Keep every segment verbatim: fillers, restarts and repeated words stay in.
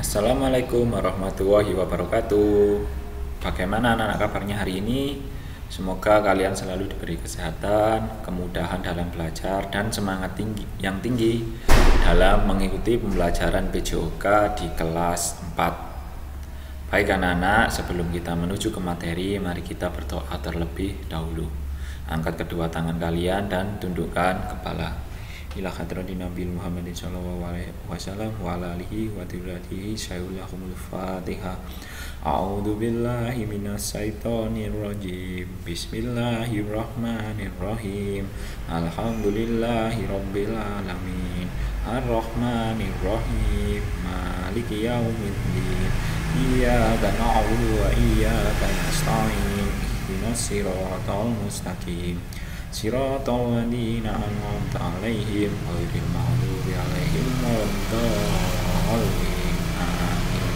Assalamualaikum warahmatullahi wabarakatuh. Bagaimana anak-anak kabarnya hari ini? Semoga kalian selalu diberi kesehatan, kemudahan dalam belajar, dan semangat tinggi, yang tinggi dalam mengikuti pembelajaran P J O K di kelas empat. Baik anak-anak, sebelum kita menuju ke materi, mari kita berdoa terlebih dahulu. Angkat kedua tangan kalian dan tundukkan kepala. Ila hadratin Nabi Muhammadin sallallahu alaihi wasallam wa ala alihi wa dzurriyyatihi sayyidul Fatihah. A'udzu billahi minas syaitonir rajim. Bismillahirrahmanirrahim. Alhamdulillahi rabbil alamin. Arrahmanir rahim. Maliki yaumiddin. Iyyaka na'budu wa iyyaka nasta'in. Ihdinas siratal mustaqim. Siratal ladzina an'amta 'alaihim ghairil maghdubi 'alaihim waladdallin. Amin.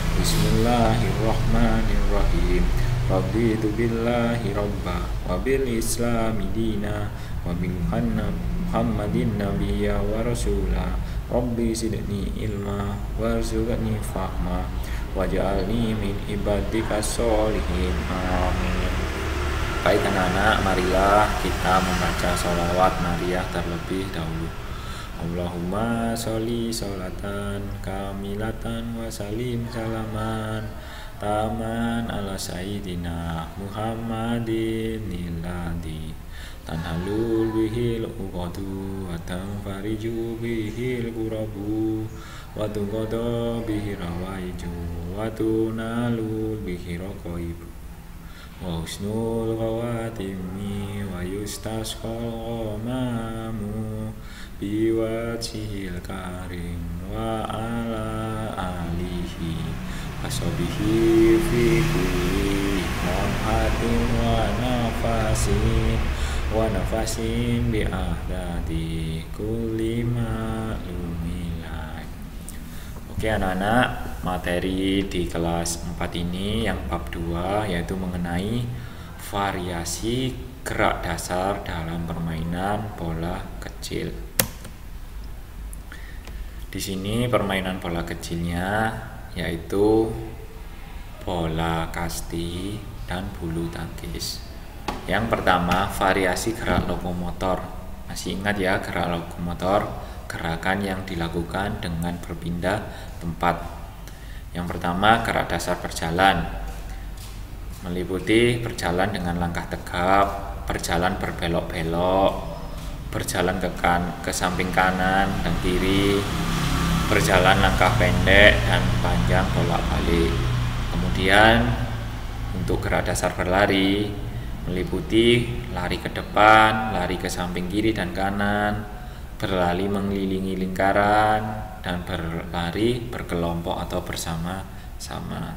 Bismillahirrahmanirrahim. Raditu billahi rabba wa bil islami dina wa bi Muhammadin nabiyya wa rasula. Rabbi zidni ilma warzuqni fahma waj'alni min ibadikas sholihin. Amin. Baik anak-anak, marilah kita membaca sholawat Maria terlebih dahulu. Allahumma sholli sholatan kamilatan wa salim salaman taman ala sayyidina Muhammadin niladi tanhalul bihil uqadu wa tanfariju bihil kurabu wa tunqadu bihi rawaiju wa tunalul bihi raqaibu wa husnul khawatimi wa yustasqal ghamamu biwajhil karim wa ala alihi washabihi fi kulli lamhatin wa nafasin wa nafasin bi ahdadi kulli ma'lumilah. Oke anak-anak, materi di kelas empat ini yang bab dua yaitu mengenai variasi gerak dasar dalam permainan bola kecil. Di sini permainan bola kecilnya yaitu bola kasti dan bulu tangkis. Yang pertama, variasi gerak lokomotor. Masih ingat ya, gerak lokomotor, gerakan yang dilakukan dengan berpindah tempat. Yang pertama, gerak dasar berjalan, meliputi berjalan dengan langkah tegap, berjalan berbelok-belok, berjalan ke, kan, ke samping kanan dan kiri, berjalan langkah pendek dan panjang bolak-balik. Kemudian untuk gerak dasar berlari, meliputi lari ke depan, lari ke samping kiri dan kanan, berlari mengelilingi lingkaran, dan berlari berkelompok atau bersama-sama.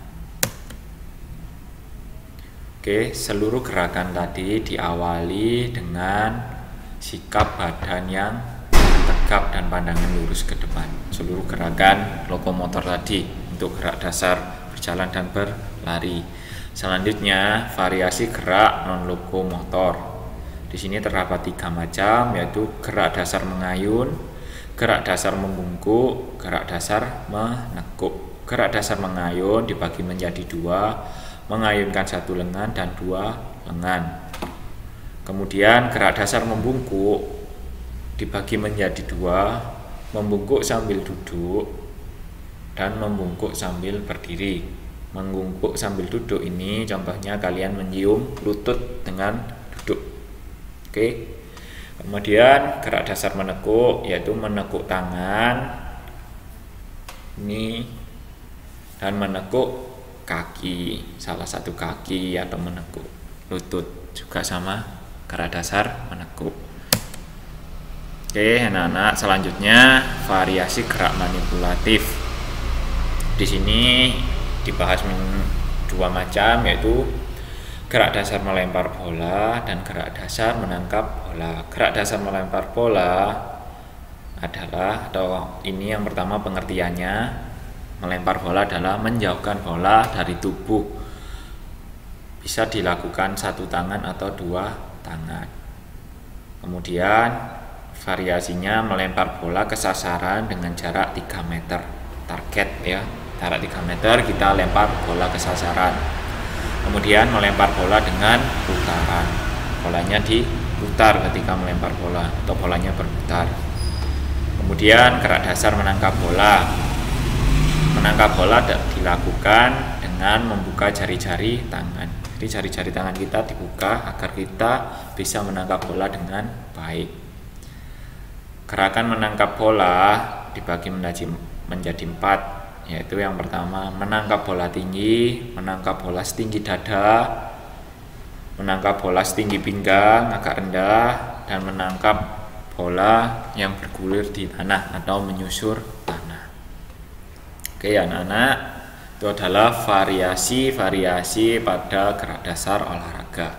Oke, seluruh gerakan tadi diawali dengan sikap badan yang tegap dan pandangan lurus ke depan. Seluruh gerakan lokomotor tadi untuk gerak dasar berjalan dan berlari. Selanjutnya, variasi gerak non lokomotor. Di sini terdapat tiga macam, yaitu gerak dasar mengayun, gerak dasar membungkuk, gerak dasar menekuk. Gerak dasar mengayun dibagi menjadi dua, mengayunkan satu lengan dan dua lengan. Kemudian gerak dasar membungkuk dibagi menjadi dua, membungkuk sambil duduk dan membungkuk sambil berdiri. Membungkuk sambil duduk ini contohnya kalian menyium lutut dengan duduk. Oke. Kemudian gerak dasar menekuk yaitu menekuk tangan ini dan menekuk kaki, salah satu kaki, atau menekuk lutut, juga sama gerak dasar menekuk. Oke, anak-anak, selanjutnya variasi gerak manipulatif. Di sini dibahas dua macam, yaitu gerak dasar melempar bola dan gerak dasar menangkap bola. Gerak dasar melempar bola adalah, atau ini yang pertama pengertiannya, melempar bola adalah menjauhkan bola dari tubuh. Bisa dilakukan satu tangan atau dua tangan. Kemudian variasinya melempar bola ke sasaran dengan jarak tiga meter. Target ya, jarak tiga meter, kita lempar bola ke sasaran. Kemudian melempar bola dengan putaran. Bolanya diputar ketika melempar bola atau bolanya berputar. Kemudian gerak dasar menangkap bola. Menangkap bola dilakukan dengan membuka jari-jari tangan. Jadi jari-jari tangan kita dibuka agar kita bisa menangkap bola dengan baik. Gerakan menangkap bola dibagi menjadi, menjadi empat, yaitu yang pertama menangkap bola tinggi, menangkap bola setinggi dada, menangkap bola setinggi pinggang agak rendah, dan menangkap bola yang bergulir di tanah atau menyusur tanah. Oke anak-anak, itu adalah variasi-variasi pada gerak dasar olahraga.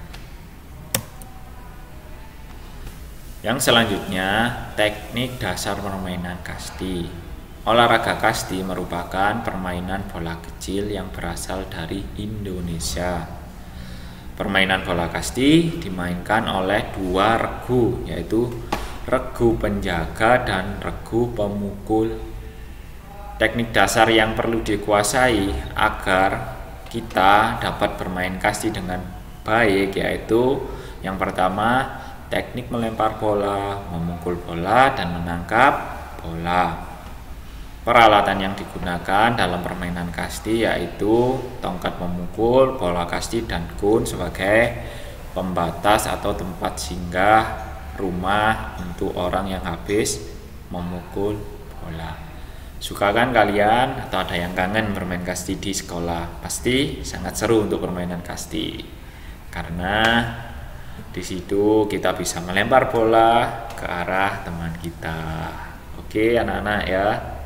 Yang selanjutnya, teknik dasar permainan kasti. Olahraga kasti merupakan permainan bola kecil yang berasal dari Indonesia. Permainan bola kasti dimainkan oleh dua regu, yaitu regu penjaga dan regu pemukul. Teknik dasar yang perlu dikuasai agar kita dapat bermain kasti dengan baik, yaitu yang pertama, teknik melempar bola, memukul bola, dan menangkap bola. Peralatan yang digunakan dalam permainan kasti yaitu tongkat memukul, bola kasti, dan gun sebagai pembatas atau tempat singgah rumah untuk orang yang habis memukul bola. Suka kan kalian atau ada yang kangen bermain kasti di sekolah? Pasti sangat seru untuk permainan kasti. Karena di situ kita bisa melempar bola ke arah teman kita. Oke, anak-anak ya.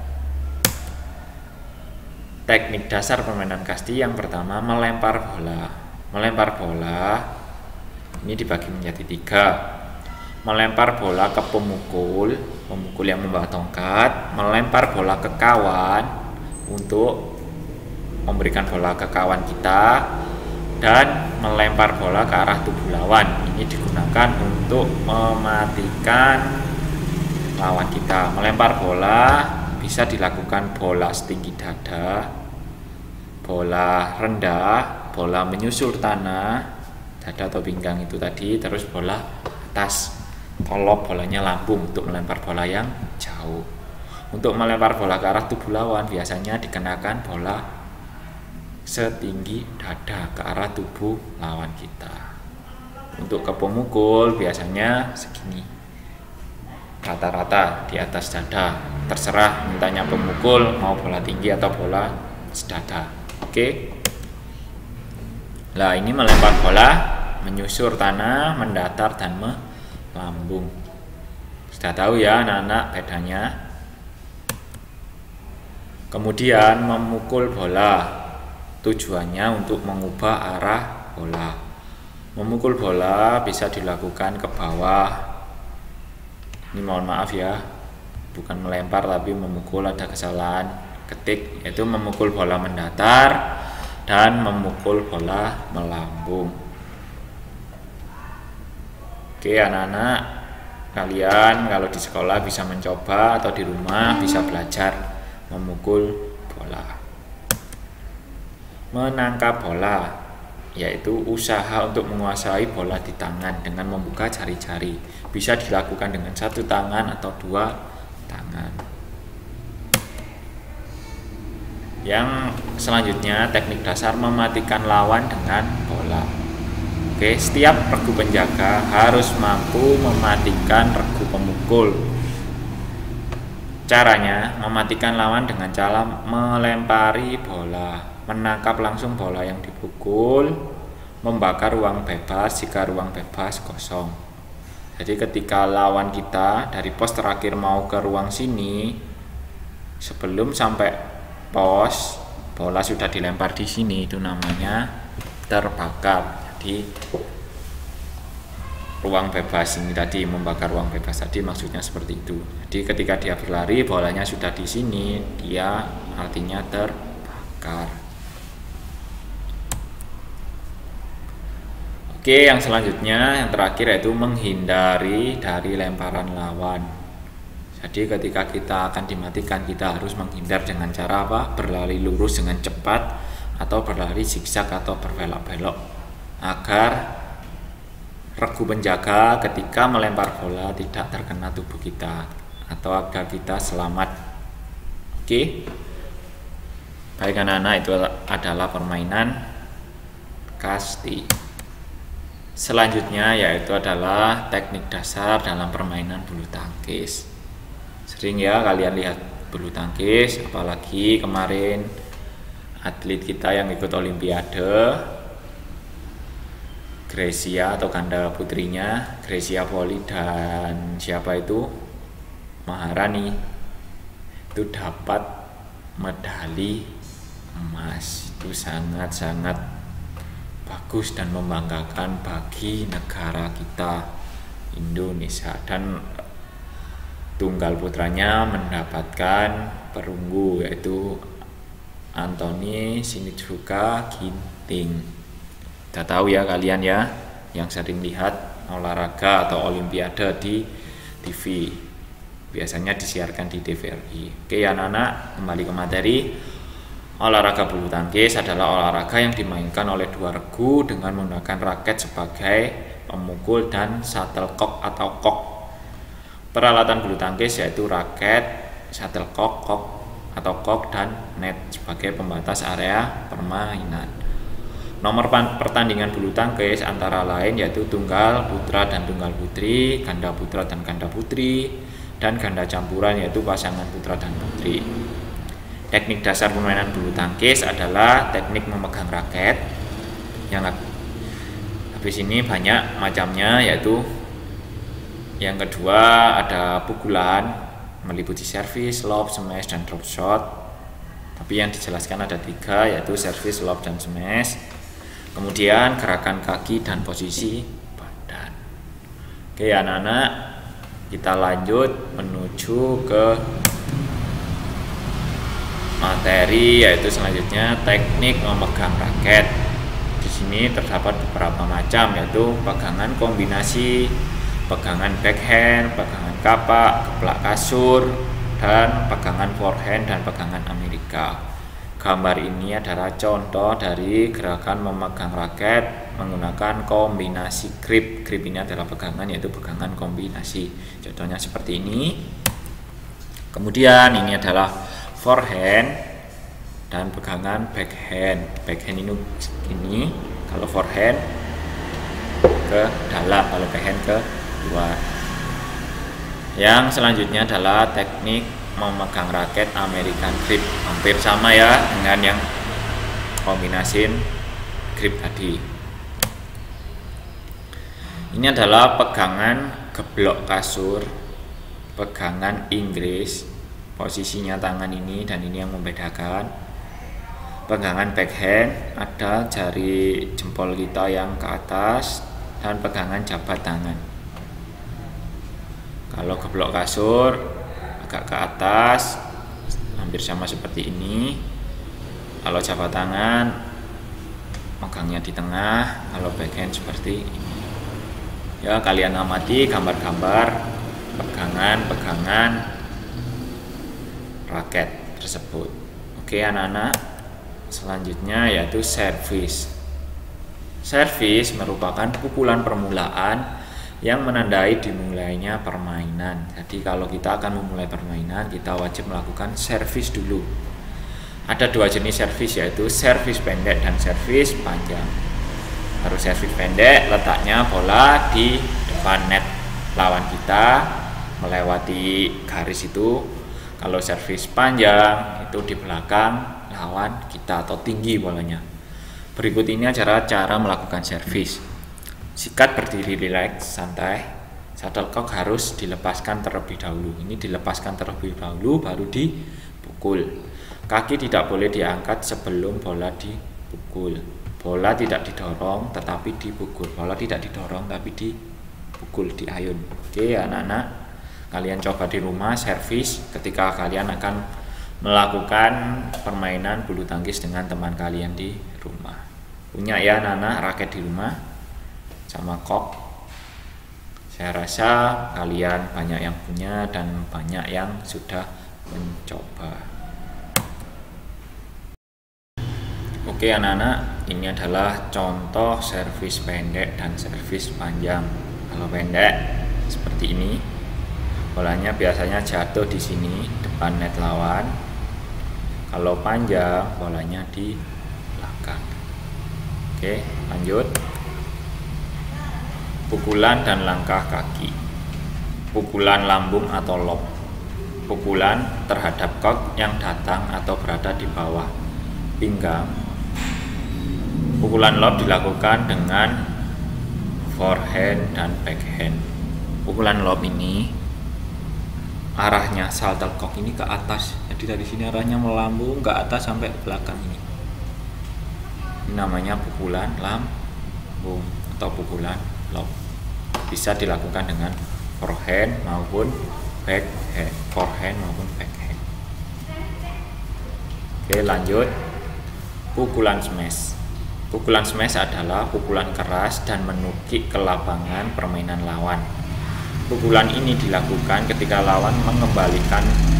Teknik dasar permainan kasti yang pertama melempar bola. Melempar bola ini dibagi menjadi tiga. Melempar bola ke pemukul, pemukul yang membawa tongkat, melempar bola ke kawan untuk memberikan bola ke kawan kita, dan melempar bola ke arah tubuh lawan. Ini digunakan untuk mematikan lawan kita. Melempar bola bisa dilakukan bola setinggi dada, bola rendah, bola menyusur tanah, dada atau pinggang itu tadi, terus bola atas. Kalau bolanya lambung untuk melempar bola yang jauh. Untuk melempar bola ke arah tubuh lawan biasanya dikenakan bola setinggi dada ke arah tubuh lawan kita. Untuk ke pemukul biasanya segini, rata-rata di atas dada. Terserah mintanya pemukul mau bola tinggi atau bola sedada. Oke. Nah, ini melempar bola menyusur tanah, mendatar, dan melambung. Sudah tahu ya anak-anak bedanya. Kemudian memukul bola, tujuannya untuk mengubah arah bola. Memukul bola bisa dilakukan ke bawah. Ini mohon maaf ya, bukan melempar tapi memukul, ada kesalahan ketik, yaitu memukul bola mendatar dan memukul bola melambung. Oke anak-anak, kalian kalau di sekolah bisa mencoba atau di rumah bisa belajar memukul bola. Menangkap bola yaitu usaha untuk menguasai bola di tangan dengan membuka jari-jari. Bisa dilakukan dengan satu tangan atau dua tangan. Yang selanjutnya, teknik dasar mematikan lawan dengan bola. Oke, setiap regu penjaga harus mampu mematikan regu pemukul. Caranya mematikan lawan dengan cara melempari bola, menangkap langsung bola yang dipukul, membakar ruang bebas jika ruang bebas kosong. Jadi ketika lawan kita dari pos terakhir mau ke ruang sini, sebelum sampai pos, bola sudah dilempar di sini, itu namanya terbakar. Jadi ruang bebas ini tadi, membakar ruang bebas tadi maksudnya seperti itu. Jadi ketika dia berlari, bolanya sudah di sini, dia artinya terbakar. Oke, yang selanjutnya, yang terakhir yaitu menghindari dari lemparan lawan. Jadi ketika kita akan dimatikan, kita harus menghindar dengan cara apa? Berlari lurus dengan cepat atau berlari zigzag atau berbelok-belok agar regu penjaga ketika melempar bola tidak terkena tubuh kita atau agar kita selamat. Oke, baik anak-anak, itu adalah permainan kasti. Selanjutnya yaitu adalah teknik dasar dalam permainan bulu tangkis. Sering ya kalian lihat bulu tangkis, apalagi kemarin atlet kita yang ikut olimpiade, Grecia atau ganda putrinya, Grecia Poli dan siapa itu, Maharani, itu dapat medali emas. Itu sangat-sangat bagus dan membanggakan bagi negara kita Indonesia. Dan tunggal putranya mendapatkan perunggu yaitu Anthony Sinitsuka Ginting. Kita tahu ya kalian ya yang sering lihat olahraga atau olimpiade di T V, biasanya disiarkan di T V R I. Oke anak-anak, kembali ke materi. Olahraga bulu tangkis adalah olahraga yang dimainkan oleh dua regu dengan menggunakan raket sebagai pemukul dan shuttlecock atau kok. Peralatan bulu tangkis yaitu raket, shuttlecock, kok atau kok, dan net sebagai pembatas area permainan. Nomor pertandingan bulu tangkis antara lain yaitu tunggal putra dan tunggal putri, ganda putra dan ganda putri, dan ganda campuran yaitu pasangan putra dan putri. Teknik dasar permainan bulu tangkis adalah teknik memegang raket yang habis ini banyak macamnya, yaitu yang kedua ada pukulan meliputi servis, lob, smash, dan drop shot. Tapi yang dijelaskan ada tiga, yaitu servis, lob, dan smash. Kemudian gerakan kaki dan posisi badan. Oke anak-anak, kita lanjut menuju ke materi, yaitu selanjutnya teknik memegang raket. Di sini terdapat beberapa macam, yaitu pegangan kombinasi, pegangan backhand, pegangan kapak, keplak kasur, dan pegangan forehand dan pegangan Amerika. Gambar ini adalah contoh dari gerakan memegang raket menggunakan kombinasi grip. Grip ini adalah pegangan, yaitu pegangan kombinasi. Contohnya seperti ini. Kemudian ini adalah forehand dan pegangan backhand. Backhand ini ini kalau forehand ke dalam, kalau backhand ke luar. Yang selanjutnya adalah teknik memegang raket American grip. Hampir sama ya dengan yang kombinasi grip tadi. Ini adalah pegangan geblok kasur, pegangan Inggris. Posisinya tangan ini dan ini yang membedakan. Pegangan backhand ada jari jempol kita yang ke atas, dan pegangan jabat tangan. Kalau geblok kasur agak ke atas, hampir sama seperti ini. Kalau jabat tangan megangnya di tengah, kalau backhand seperti ini. Ya, kalian amati gambar-gambar pegangan-pegangan raket tersebut. Oke anak-anak, selanjutnya yaitu servis. Servis merupakan pukulan permulaan yang menandai dimulainya permainan. Jadi kalau kita akan memulai permainan, kita wajib melakukan servis dulu. Ada dua jenis servis, yaitu servis pendek dan servis panjang. Harus servis pendek, letaknya bola di depan net lawan kita, melewati garis itu. Kalau servis panjang itu di belakang lawan kita atau tinggi bolanya. Berikut ini adalah cara melakukan servis. Sikat berdiri rileks, santai. Shuttlecock harus dilepaskan terlebih dahulu. Ini dilepaskan terlebih dahulu baru dipukul. Kaki tidak boleh diangkat sebelum bola dipukul. Bola tidak didorong tetapi dipukul. Bola tidak didorong tapi dipukul, diayun. Oke anak-anak, kalian coba di rumah servis ketika kalian akan melakukan permainan bulu tangkis dengan teman kalian di rumah. Punya ya anak-anak raket di rumah sama kok Saya rasa kalian banyak yang punya dan banyak yang sudah mencoba. Oke anak-anak, ini adalah contoh servis pendek dan servis panjang. Kalau pendek seperti ini, bolanya biasanya jatuh di sini depan net lawan. Kalau panjang, bolanya di belakang. Oke, lanjut. Pukulan dan langkah kaki. Pukulan lambung atau lob. Pukulan terhadap kok yang datang atau berada di bawah pinggang. Pukulan lob dilakukan dengan forehand dan backhand. Pukulan lob ini arahnya shuttlecock ini ke atas. Jadi dari sini arahnya melambung ke atas sampai ke belakang ini. Ini namanya pukulan lambung atau pukulan lob. Bisa dilakukan dengan forehand maupun backhand. Forehand maupun backhand. Oke, lanjut. Pukulan smash. Pukulan smash adalah pukulan keras dan menukik ke lapangan permainan lawan. Pukulan ini dilakukan ketika lawan mengembalikan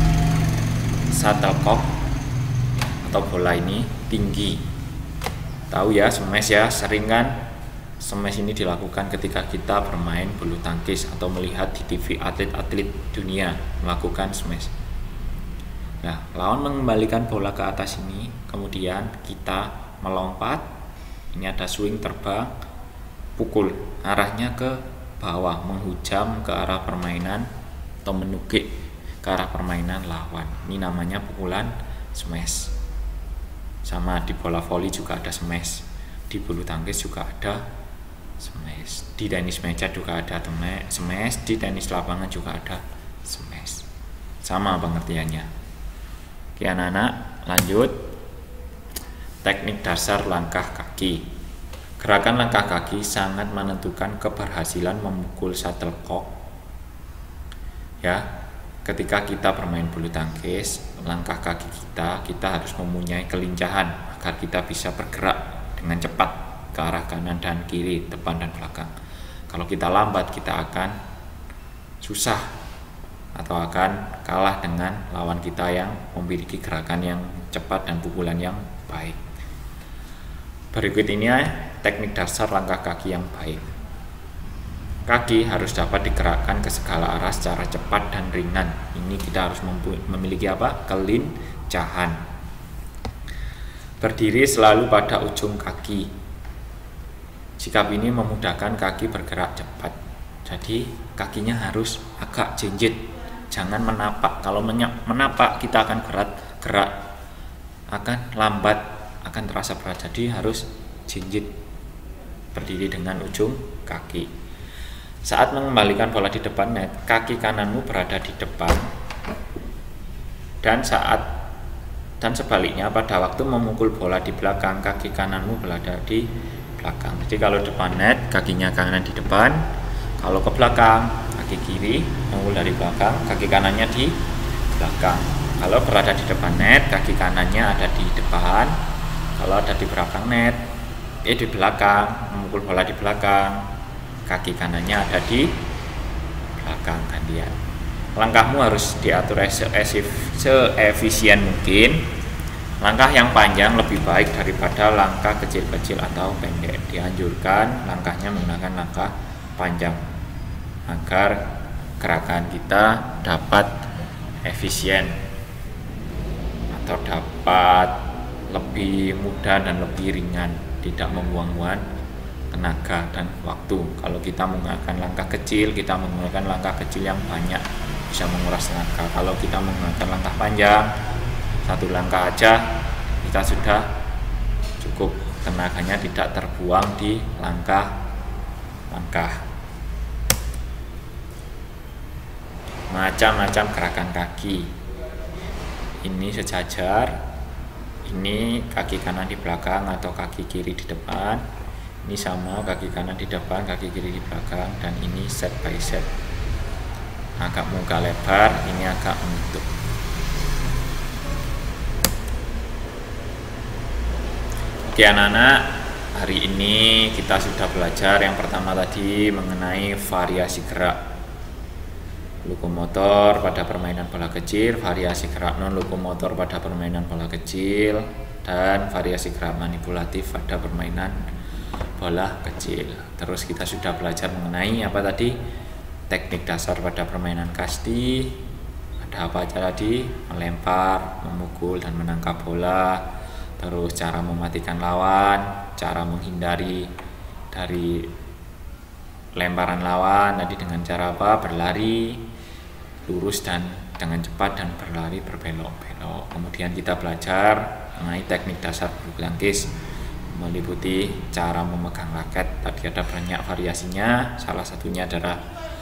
shuttlecock atau bola ini tinggi. Tahu ya smash ya, sering kan? Smash ini dilakukan ketika kita bermain bulu tangkis atau melihat di T V atlet-atlet dunia melakukan smash. Nah, lawan mengembalikan bola ke atas ini, kemudian kita melompat. Ini ada swing terbang, pukul arahnya ke bawah, menghujam ke arah permainan atau menukik ke arah permainan lawan. Ini namanya pukulan smash. Sama di bola voli juga ada smash, di bulu tangkis juga ada smash, di tenis meja juga ada smash, di tenis lapangan juga ada smash. Sama pengertiannya. Oke anak-anak, lanjut. Teknik dasar langkah kaki. Gerakan langkah kaki sangat menentukan keberhasilan memukul shuttlecock. Ya, ketika kita bermain bulu tangkis, langkah kaki kita kita harus mempunyai kelincahan agar kita bisa bergerak dengan cepat ke arah kanan dan kiri, depan dan belakang. Kalau kita lambat, kita akan susah atau akan kalah dengan lawan kita yang memiliki gerakan yang cepat dan pukulan yang baik. Berikut ini teknik dasar langkah kaki yang baik. Kaki harus dapat digerakkan ke segala arah secara cepat dan ringan. Ini kita harus memiliki apa? Kelincahan. Berdiri selalu pada ujung kaki. Sikap ini memudahkan kaki bergerak cepat. Jadi kakinya harus agak jinjit, jangan menapak. Kalau menapak kita akan gerak, gerak akan lambat, akan terasa berat. Jadi harus jinjit, berdiri dengan ujung kaki. Saat mengembalikan bola di depan net, kaki kananmu berada di depan, dan saat dan sebaliknya pada waktu memukul bola di belakang, kaki kananmu berada di belakang. Jadi kalau depan net, kakinya kanan di depan. Kalau ke belakang, kaki kiri memukul dari belakang, kaki kanannya di belakang. Kalau berada di depan net, kaki kanannya ada di depan. Kalau ada di belakang net, eh di belakang, memukul bola di belakang, kaki kanannya ada di belakang gantian. Langkahmu harus diatur seefisien mungkin. Langkah yang panjang lebih baik daripada langkah kecil-kecil atau pendek. Dianjurkan langkahnya menggunakan langkah panjang agar gerakan kita dapat efisien atau dapat lebih mudah dan lebih ringan, tidak membuang-buang tenaga dan waktu. Kalau kita menggunakan langkah kecil, kita menggunakan langkah kecil yang banyak, bisa menguras tenaga. Kalau kita menggunakan langkah panjang, satu langkah aja kita sudah cukup, tenaganya tidak terbuang di langkah-langkah. Macam-macam gerakan kaki. Ini sejajar. Ini kaki kanan di belakang atau kaki kiri di depan. Ini sama, kaki kanan di depan, kaki kiri di belakang. Dan ini set by set. Agak muka lebar, ini agak menutup. Oke anak-anak, hari ini kita sudah belajar yang pertama tadi mengenai variasi gerak lokomotor pada permainan bola kecil, variasi gerak non lokomotor pada permainan bola kecil, dan variasi gerak manipulatif pada permainan bola kecil. Terus kita sudah belajar mengenai apa tadi? Teknik dasar pada permainan kasti. Ada apa aja tadi? Melempar, memukul dan menangkap bola. Terus cara mematikan lawan, cara menghindari dari lemparan lawan tadi dengan cara apa? Berlari lurus dan dengan cepat dan berlari berbelok-belok. Kemudian kita belajar mengenai teknik dasar bulu tangkis, meliputi cara memegang raket. Tadi ada banyak variasinya, salah satunya adalah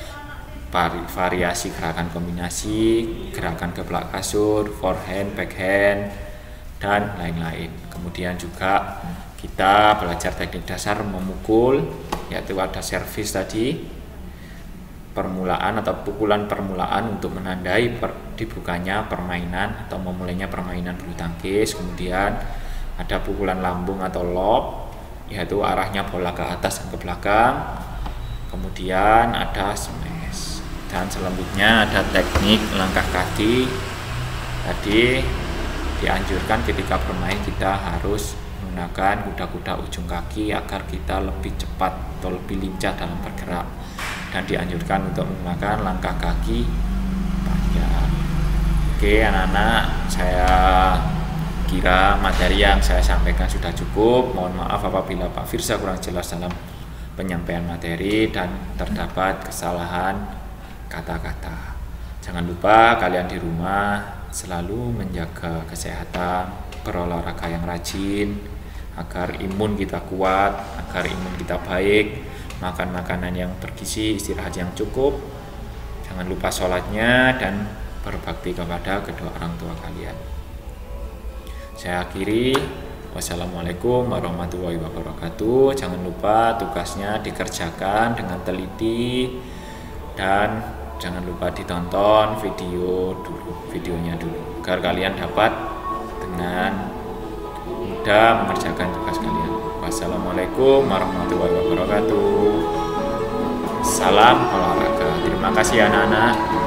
variasi gerakan kombinasi, gerakan geblak kasur, forehand, backhand, dan lain-lain. Kemudian juga kita belajar teknik dasar memukul, yaitu ada servis tadi, permulaan atau pukulan permulaan untuk menandai per, dibukanya permainan atau memulainya permainan bulu tangkis. Kemudian ada pukulan lambung atau lob, yaitu arahnya bola ke atas dan ke belakang. Kemudian ada smash, dan selanjutnya ada teknik langkah kaki. Tadi dianjurkan ketika bermain kita harus menggunakan kuda-kuda ujung kaki agar kita lebih cepat atau lebih lincah dalam bergerak, dan dianjurkan untuk menggunakan langkah kaki panjang. Oke anak-anak, saya kira materi yang saya sampaikan sudah cukup. Mohon maaf apabila Pak Firsa kurang jelas dalam penyampaian materi dan terdapat kesalahan kata-kata. Jangan lupa kalian di rumah selalu menjaga kesehatan, berolahraga yang rajin agar imun kita kuat, agar imun kita baik, makan makanan yang bergizi, istirahat yang cukup, jangan lupa sholatnya, dan berbakti kepada kedua orang tua kalian. Saya akhiri, wassalamualaikum warahmatullahi wabarakatuh. Jangan lupa tugasnya dikerjakan dengan teliti, dan jangan lupa ditonton video dulu, videonya dulu, agar kalian dapat dengan mudah mengerjakan tugas kalian. Wassalamualaikum warahmatullahi wabarakatuh. Salam olahraga. Terima kasih anak-anak.